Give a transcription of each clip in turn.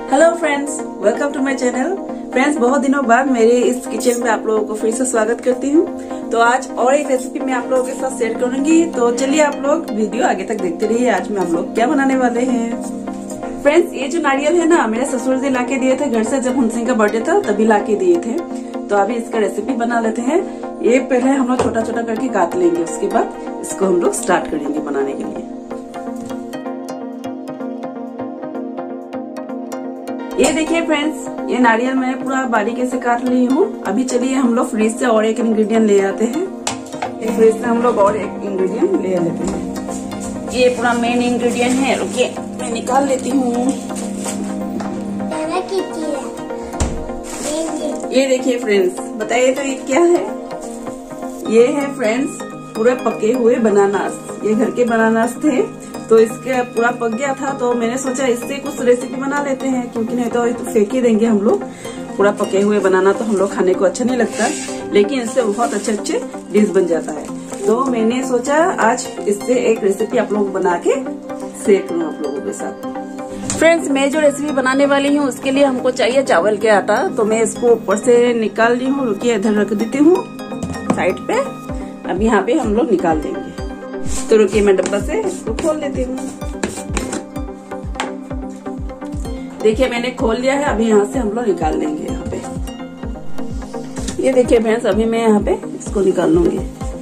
Hello friends, welcome to my channel. Friends, बहुत दिनों बाद मेरे इस किचन में आप लोगों को फिर से स्वागत करती हूँ। तो आज और एक रेसिपी मैं आप लोगों के साथ शेयर करूंगी। तो चलिए आप लोग वीडियो आगे तक देखते रहिए। आज मैं आप लोग क्या बनाने वाले हैं। फ्रेंड्स, ये जो नारियल है ना, मेरे ससुर जी ला के दिए थे घर से, जब हुनसिंह का बर्थडे था तभी ला के दिए थे। तो अभी इसका रेसिपी बना लेते हैं। ये पहले हम लोग छोटा छोटा करके काट लेंगे, उसके बाद इसको हम लोग स्टार्ट करेंगे बनाने के लिए। ये देखिए फ्रेंड्स, ये नारियल मैं पूरा बारीकी से काट ली हूँ। अभी चलिए हम लोग फ्रिज से और एक इंग्रेडिएंट ले आते हैं। फ्रिज से हम लोग और एक इंग्रेडिएंट ले लेते हैं। ये पूरा मेन इंग्रेडिएंट है। रुकिए, मैं निकाल लेती हूँ। ये देखिए फ्रेंड्स, बताइए तो ये क्या है। ये है फ्रेंड्स पूरे पके हुए बनानास। ये घर के बनानास थे, तो इसके पूरा पक गया था, तो मैंने सोचा इससे कुछ रेसिपी बना लेते हैं, क्योंकि नहीं तो फेंक ही देंगे हम लोग। पूरा पके हुए बनाना तो हम लोग खाने को अच्छा नहीं लगता, लेकिन इससे बहुत अच्छे अच्छे डिश बन जाता है। तो मैंने सोचा आज इससे एक रेसिपी आप लोग बना के शेयर करूँ आप लोगों के साथ। फ्रेंड्स, मैं जो रेसिपी बनाने वाली हूँ उसके लिए हमको चाहिए चावल के आटा। तो मैं इसको ऊपर से निकाल ली हूँ। रुकिए, इधर रख देती हूँ साइड पे। अब यहाँ पे हम लोग निकाल देंगे। तो रुकिए, मैं डब्बा से इसको खोल लेती हूँ। देखिए, मैंने खोल लिया है। अभी यहाँ से हम लोग निकाल लेंगे। यहाँ पे ये देखिए फ्रेंड्स, अभी मैं यहाँ पे इसको निकाल लूंगी।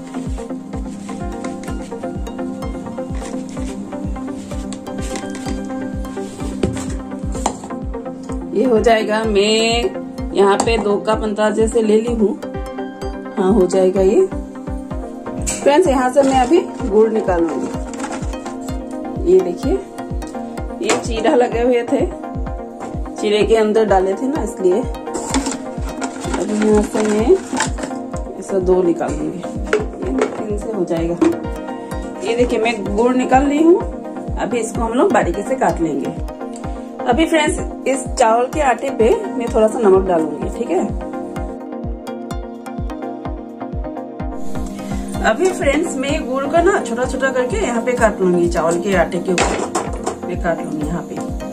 ये हो जाएगा। मैं यहाँ पे 2 कप अंदाजे से ले ली हूँ। हाँ, हो जाएगा ये। फ्रेंड्स, यहाँ से मैं अभी गुड़ निकालूंगी। ये देखिए, ये चीरा लगे हुए थे, चीरे के अंदर डाले थे ना, इसलिए अभी यहाँ से मैं ऐसा 2 निकालूंगी। ये 3 से हो जाएगा। ये देखिए, मैं गुड़ निकाल ली हूँ। अभी इसको हम लोग बारीकी से काट लेंगे। अभी फ्रेंड्स, इस चावल के आटे पे मैं थोड़ा सा नमक डालूंगी, ठीक है। अभी फ्रेंड्स, मैं गुड़ को ना छोटा छोटा करके यहाँ पे काट लूंगी। चावल के आटे के ऊपर मैं काट लूंगी यहाँ पे।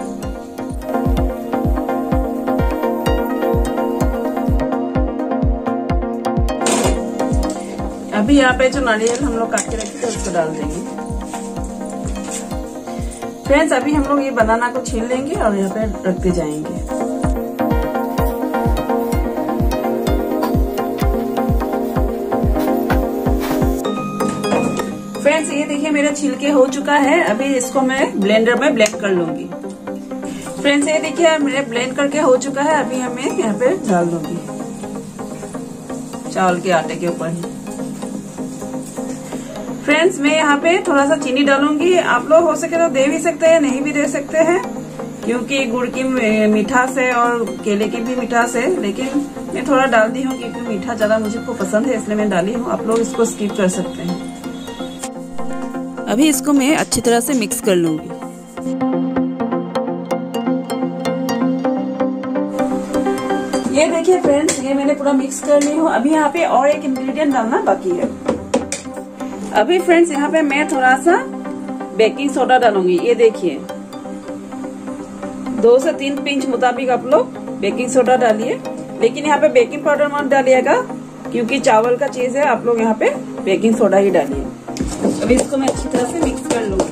अभी यहाँ पे जो नारियल हम लोग काट के रखे थे उसको डाल देंगे। फ्रेंड्स, अभी हम लोग ये बनाना को छील लेंगे और यहाँ पे रखते जाएंगे। फ्रेंड्स, ये देखिए मेरा छिलके हो चुका है। अभी इसको मैं ब्लेंडर में ब्लेंड कर लूंगी। फ्रेंड्स, ये देखिए मेरे ब्लेंड करके हो चुका है। अभी हमें यहाँ पे डाल दूंगी चावल के आटे के ऊपर ही। फ्रेंड्स, मैं यहाँ पे थोड़ा सा चीनी डालूंगी। आप लोग हो सके तो दे भी सकते हैं, नहीं भी दे सकते हैं, क्योंकि गुड़ की मिठास है और केले की भी मिठास है। लेकिन मैं थोड़ा डाल दी हूँ क्योंकि मीठा ज्यादा मुझे को पसंद है, इसलिए मैं डाली हूँ। आप लोग इसको स्किप कर सकते हैं। अभी इसको मैं अच्छी तरह से मिक्स कर लूंगी। ये देखिए फ्रेंड्स, ये मैंने पूरा मिक्स कर ली हूँ। अभी यहाँ पे और एक इंग्रेडिएंट डालना बाकी है। अभी फ्रेंड्स, यहाँ पे मैं थोड़ा सा बेकिंग सोडा डालूंगी। ये देखिए, 2 से 3 पिंच मुताबिक आप लोग बेकिंग सोडा डालिए। लेकिन यहाँ पे बेकिंग पाउडर मत डालिएगा, क्योंकि चावल का चीज है। आप लोग यहाँ पे बेकिंग सोडा ही डालिए। अभी इसको मैं अच्छी तरह से मिक्स कर लूंगी।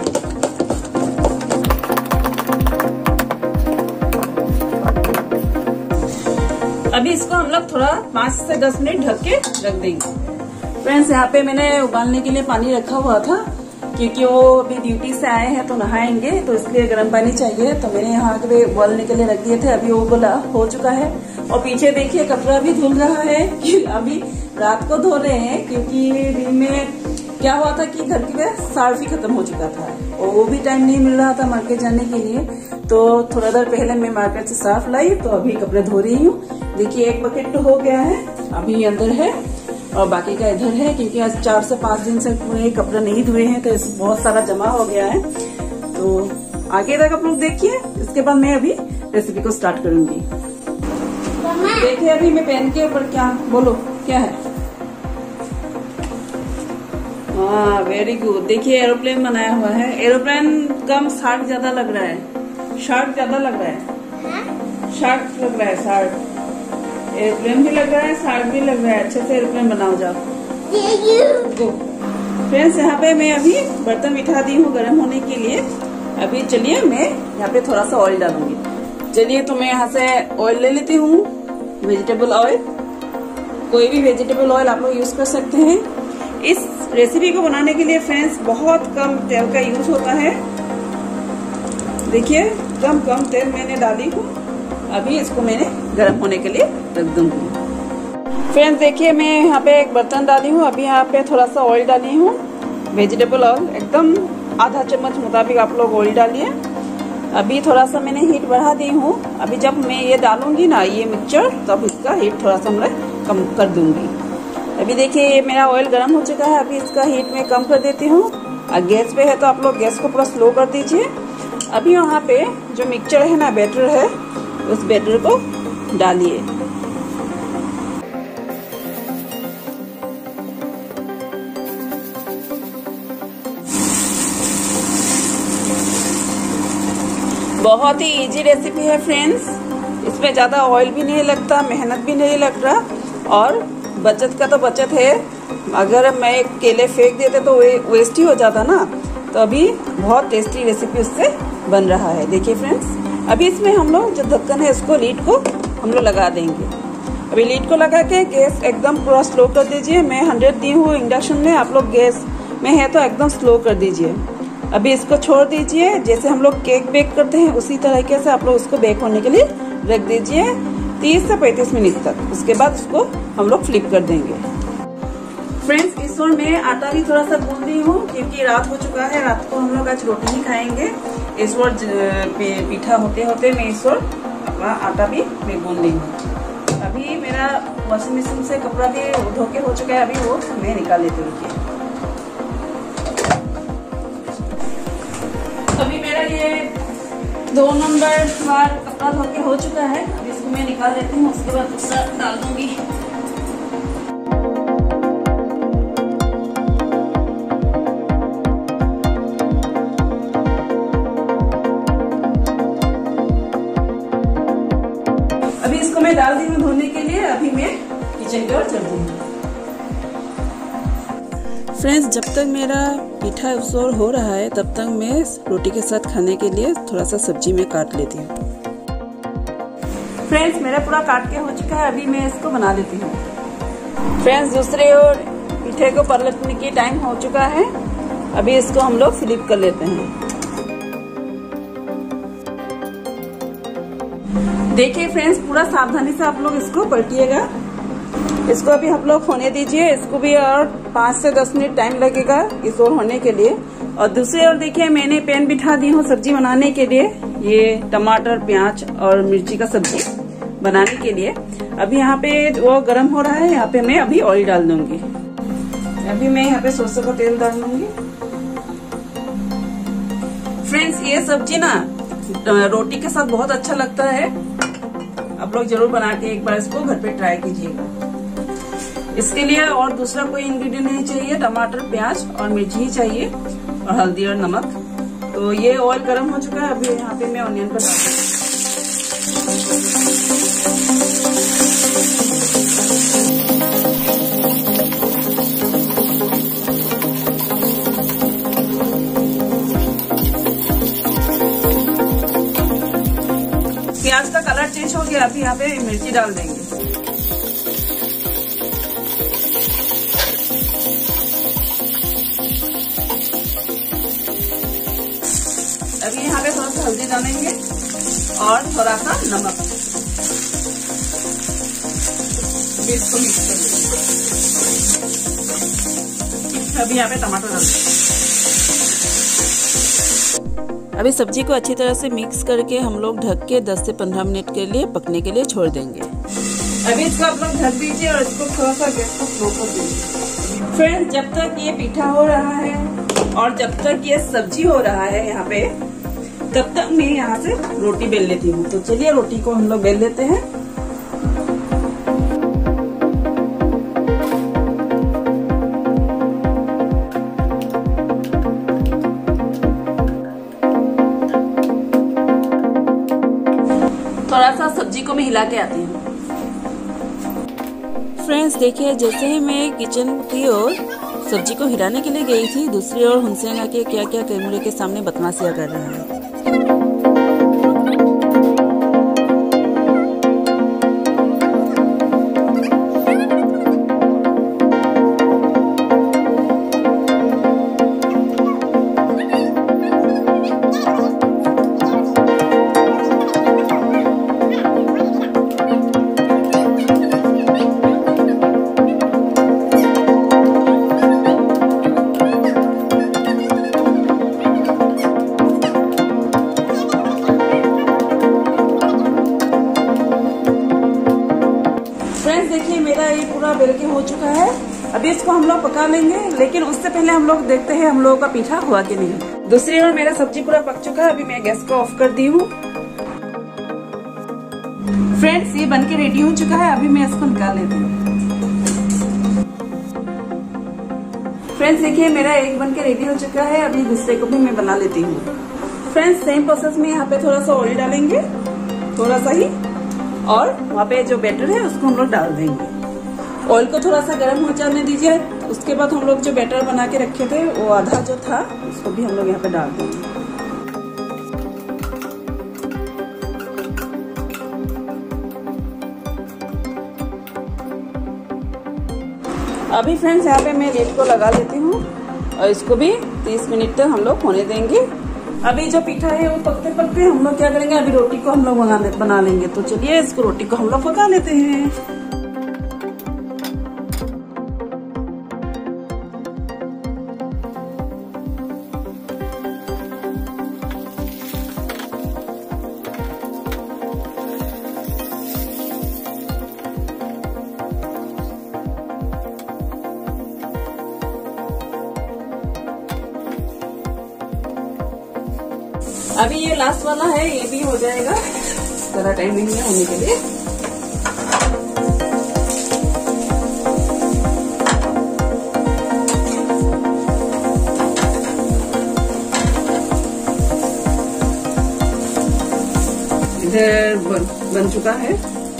अभी इसको हम लोग थोड़ा 5 से 10 मिनट ढक के रख देंगे। फ्रेंड्स, यहाँ पे मैंने उबालने के लिए पानी रखा हुआ था, क्योंकि वो अभी ड्यूटी से आए हैं तो नहाएंगे, तो इसलिए गर्म पानी चाहिए। तो मैंने यहाँ पे उबालने के लिए रख दिए थे। अभी वो उबला हो चुका है। और पीछे देखिए कपड़ा भी धुल रहा है। अभी रात को धो रहे हैं, क्योंकि दिन में क्या हुआ था कि घर की सर्फ ही खत्म हो चुका था और वो भी टाइम नहीं मिल रहा था मार्केट जाने के लिए। तो थोड़ा देर पहले मैं मार्केट से साफ लाई, तो अभी कपड़े धो रही हूँ। देखिए, एक बकेट तो हो गया है, अभी अंदर है और बाकी का इधर है, क्योंकि आज 4 से 5 दिन से पूरे कपड़े नहीं धुए हैं, तो बहुत सारा जमा हो गया है। तो आगे तक आप लोग देखिए। इसके बाद मैं अभी रेसिपी को स्टार्ट करूंगी। देखिए, अभी मैं पेन के ऊपर क्या बोलो क्या है। हाँ, वेरी गुड। देखिए एरोप्लेन बनाया हुआ है। एरोप्लेन कम शार्क ज्यादा लग रहा है, शार्क ज्यादा लग रहा है। 60 लग रहा है, 60। एरोप्लेन भी लग रहा है, 60 भी लग रहा है। अच्छे से एरोप्लेन बनाओ जाओ। फ्रेंड्स यहाँ पे मैं अभी बर्तन बिठा दी हूँ गर्म होने के लिए। अभी चलिए मैं यहाँ पे थोड़ा सा ऑयल डालूंगी। चलिए तो मैं यहाँ से ऑयल ले लेती हूँ, वेजिटेबल ऑयल। कोई भी वेजिटेबल ऑयल आप लोग यूज कर सकते हैं। इस रेसिपी को बनाने के लिए फ्रेंड्स बहुत कम तेल का यूज होता है। देखिए कम तेल मैंने डाली हूँ। अभी इसको मैंने गर्म होने के लिए रख दूंगी। फ्रेंड्स देखिए मैं यहाँ पे एक बर्तन डाली हूँ। अभी यहाँ पे थोड़ा सा ऑयल डाली हूँ, वेजिटेबल ऑयल, एकदम आधा चम्मच मुताबिक आप लोग ऑयल डालिए। अभी थोड़ा सा मैंने हीट बढ़ा दी हूँ। अभी जब मैं ये डालूंगी ना ये मिक्सचर, तब इसका हीट थोड़ा सा मैं कम कर दूंगी। अभी देखिए ये मेरा ऑयल गर्म हो चुका है। अभी इसका हीट मैं कम कर देती हूँ। गैस पे है तो आप लोग गैस को पूरा स्लो कर दीजिए। अभी वहाँ पे जो मिक्सचर है ना, बैटर है, उस बैटर को डालिए। बहुत ही इजी रेसिपी है फ्रेंड्स। इसमें ज्यादा ऑयल भी नहीं लगता, मेहनत भी नहीं लग रहा, और बचत का तो बचत है। अगर मैं केले फेंक देते तो वेस्ट ही हो जाता ना। तो अभी बहुत टेस्टी रेसिपी उससे बन रहा है। देखिए फ्रेंड्स अभी इसमें हम लोग जो ढक्कन है इसको, लीड को हम लोग लगा देंगे। अभी लीड को लगा के गैस एकदम पूरा स्लो कर दीजिए। मैं 100 दी हूँ इंडक्शन में, आप लोग गैस में है तो एकदम स्लो कर दीजिए। अभी इसको छोड़ दीजिए। जैसे हम लोग केक बेक करते हैं उसी तरीके से आप लोग उसको बेक होने के लिए रख दीजिए 30 से 35 मिनट तक। उसके बाद उसको हम लोग फ्लिप कर देंगे। फ्रेंड्स इस ओर मैं आटा भी थोड़ा सा गूंद दी हूँ, क्योंकि रात हो चुका है। रात को हम लोग आज रोटी ही खाएंगे। इस ओर पीठा होते होते मैं इस ओर अपना आटा भी मैं गूंद दी हूँ। अभी मेरा वॉशिंग मशीन से कपड़ा भी धो के हो चुका है। अभी वो मैं निकाल लेती हूँ। अभी मेरा ये 2 नंबर बार कपड़ा धो के हो चुका है। अभी इसको मैं निकाल लेती हूँ, उसके बाद दूसरा डाल दूंगी। अभी इसको मैं डाल दी हूँ धोने के लिए। अभी मैं किचन की ओर चल रही हूँ। फ्रेंड्स जब तक मेरा पीठा उसोर हो रहा है तब तक मैं रोटी के साथ खाने के लिए थोड़ा सा सब्जी में काट लेती हूँ। फ्रेंड्स मेरा पूरा काट के हो चुका है। अभी मैं इसको बना लेती हूँ। फ्रेंड्स दूसरे ओर पीठे को पलटने की टाइम हो चुका है। अभी इसको हम लोग फ्लिप कर लेते हैं। देखिए फ्रेंड्स पूरा सावधानी से आप लोग इसको पलटिएगा। इसको अभी हम लोग होने दीजिए। इसको भी और 5 से 10 मिनट टाइम लगेगा इस ओर होने के लिए। और दूसरी ओर देखिए मैंने पैन बिठा दी हूँ सब्जी बनाने के लिए। ये टमाटर, प्याज और मिर्ची का सब्जी बनाने के लिए। अभी यहाँ पे वो गर्म हो रहा है। यहाँ पे मैं अभी ऑयल डाल दूंगी। अभी मैं यहाँ पे सरसों का तेल डाल दूंगी। फ्रेंड्स ये सब्जी ना रोटी के साथ बहुत अच्छा लगता है। आप लोग जरूर बना के एक बार इसको घर पे ट्राई कीजिएगा। इसके लिए और दूसरा कोई इंग्रेडिएंट नहीं चाहिए। टमाटर, प्याज और मिर्ची ही चाहिए, और हल्दी और नमक। तो ये ऑयल गर्म हो चुका है। अभी यहाँ पे मैं ऑनियन को डाल दूंगी। प्याज का कलर चेंज हो गया। अभी यहाँ पे मिर्ची डाल देंगे। अभी यहाँ पे थोड़ा सा हल्दी डालेंगे और थोड़ा सा नमक। इसको मिक्स कर देंगे। अभी यहाँ पे टमाटर डाल देंगे। अभी सब्जी को अच्छी तरह से मिक्स करके हम लोग ढक के 10 से 15 मिनट के लिए पकने के लिए छोड़ देंगे। अभी इसको आप लोग ढक दीजिए और इसको थोड़ा सा गैस को स्लो कर दीजिए। फ्रेंड्स जब तक ये पीठा हो रहा है और जब तक ये सब्जी हो रहा है यहाँ पे, तब तक मैं यहाँ से रोटी बेल लेती हूँ। तो चलिए रोटी को हम लोग बेल लेते हैं। थोड़ा सा सब्जी हिला के आती हूँ। फ्रेंड्स देखिए, जैसे ही मैं किचन की ओर सब्जी को हिलाने के लिए गई थी, दूसरी ओर हुसैन आके क्या क्या कैमरे के सामने बदमाशियां कर रहा है। देखिए मेरा ये पूरा बेल के हो चुका है। अभी इसको हम लोग पका लेंगे, लेकिन उससे पहले हम लोग देखते हैं हम लोगों का पीठा हुआ कि नहीं। दूसरी ओर मेरा सब्जी पूरा पक चुका है। अभी मैं गैस को ऑफ कर दी हूँ। फ्रेंड्स ये बन के रेडी हो चुका है। अभी मैं इसको निकाल लेती हूँ। फ्रेंड्स देखिए मेरा एक बन के रेडी हो चुका है। अभी दूसरे को भी मैं बना लेती हूँ। फ्रेंड्स सेम प्रोसेस में यहाँ पे थोड़ा सा ऑयल डालेंगे, थोड़ा सा ही, और वहाँ पे जो बैटर है उसको हम लोग डाल देंगे। ऑयल को थोड़ा सा गर्म हो जाने दीजिए। उसके बाद हम लोग जो बैटर बना के रखे थे वो आधा जो था उसको भी हम लोग यहाँ पे डाल देंगे। अभी फ्रेंड्स यहाँ पे मैं लिड को लगा लेती हूँ और इसको भी 30 मिनट तक हम लोग होने देंगे। अभी जो पीठा है वो पकते पकते हम लोग क्या करेंगे, अभी रोटी को हम लोग बना लेंगे। तो चलिए इसको रोटी को हम लोग पका लेते हैं। अभी ये लास्ट वाला है, ये भी हो जाएगा। ज़रा टाइम नहीं है होने के लिए। इधर बन चुका है।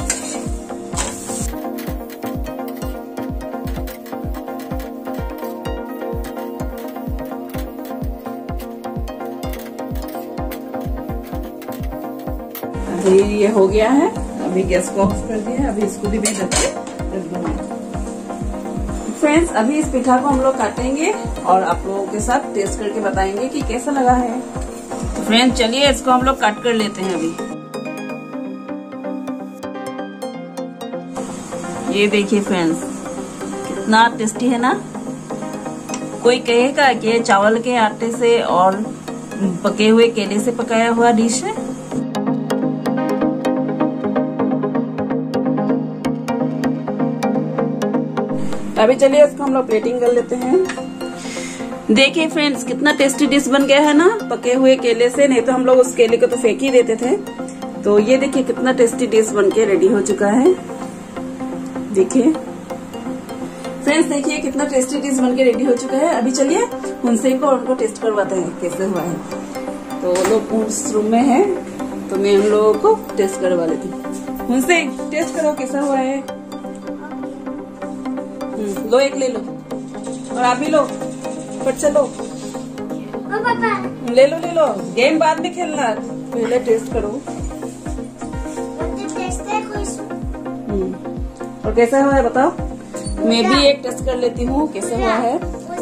अभी ये हो गया है। अभी गैस को ऑफ कर दिया है। अभी इसको भी मैं रख दूंगी। फ्रेंड्स अभी इस पीठा को हम लोग काटेंगे और आप लोगों के साथ टेस्ट करके बताएंगे कि कैसा लगा है। तो फ्रेंड्स चलिए इसको हम लोग काट कर लेते हैं। अभी ये देखिए फ्रेंड्स कितना टेस्टी है ना। कोई कहेगा कि चावल के आटे से और पके हुए केले से पकाया हुआ डिश है। अभी चलिए इसको हम लोग प्लेटिंग कर लेते हैं। देखिए फ्रेंड्स कितना टेस्टी डिश बन गया है ना, पके हुए केले से। नहीं तो हम लोग उस केले को तो फेंक ही देते थे। तो ये देखिए कितना टेस्टी डिश बन के रेडी हो चुका है। देखिए फ्रेंड्स, देखिए कितना टेस्टी डिश बन के रेडी हो चुका है। अभी चलिए उनसे को उनको टेस्ट करवाते हैं कैसे हुआ है। तो वो लोग उस रूम में है, तो मैं उन लोगों को टेस्ट करवा लेती हूँ। उनसे टेस्ट करो कैसा हुआ है। लो एक ले लो, और आप भी लो, फट से लो। ले लो। गेम बाद में खेलना, पहले टेस्ट करो। और कैसा हुआ है बताओ। मैं भी एक टेस्ट कर लेती हूँ कैसा हुआ है।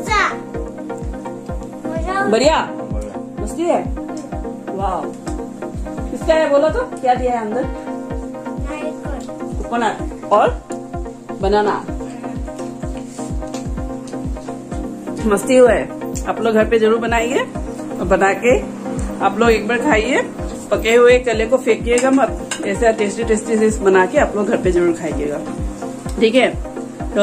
बढ़िया, मस्ती है। वाह, किसका है बोलो तो, क्या दिया है अंदर? कोकोनट और बनाना। मस्ती हुआ है। आप लोग घर पे जरूर बनाइए और बना के आप लोग एक बार खाइए। पके हुए केले को फेंकिएगा मत। ऐसा टेस्टी टेस्टी डिश बना के आप लोग घर पे जरूर खाइएगा, ठीक है। तो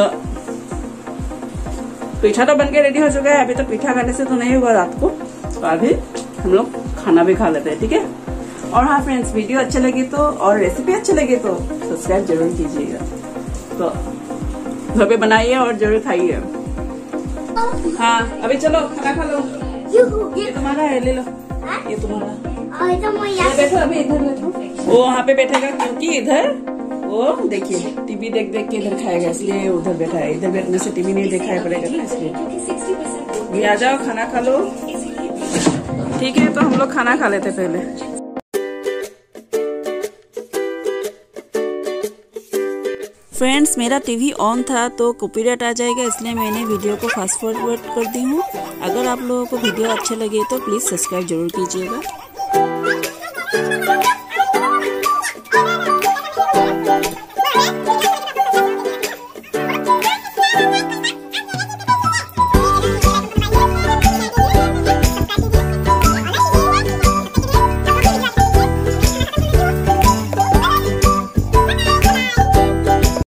पीठा तो बनके रेडी हो चुका है। अभी तो पीठा खाने से तो नहीं होगा रात को, तो अभी हम लोग खाना भी खा लेते हैं, ठीक है। और हाँ फ्रेंड्स, वीडियो अच्छे लगे तो और रेसिपी अच्छे लगे तो सब्सक्राइब जरूर कीजिएगा। तो घर पे बनाइए और जरूर खाइए। हाँ अभी चलो खाना खा लो। ये तुम्हारा है, ले लो। ये तुम्हारा। तो बैठो अभी, इधर बैठो। वो वहाँ पे बैठेगा क्योंकि इधर वो देखिए टीवी देख देख के इधर खाएगा, इसलिए उधर बैठा है। इधर बैठने से टीवी नहीं दिखाई पड़ेगा ना, इसलिए। भी आ जाओ, खाना खा लो। ठीक है, तो हम लोग खाना खा लेते पहले। फ्रेंड्स, मेरा टीवी ऑन था तो कॉपीराइट आ जाएगा, इसलिए मैंने वीडियो को फास्ट फॉरवर्ड कर दी हूँ। अगर आप लोगों को वीडियो अच्छे लगे तो प्लीज़ सब्सक्राइब जरूर कीजिएगा।